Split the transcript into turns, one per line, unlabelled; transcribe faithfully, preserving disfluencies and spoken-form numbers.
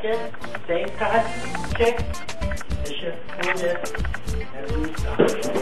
check, same card, check, the shift, full this, and restart.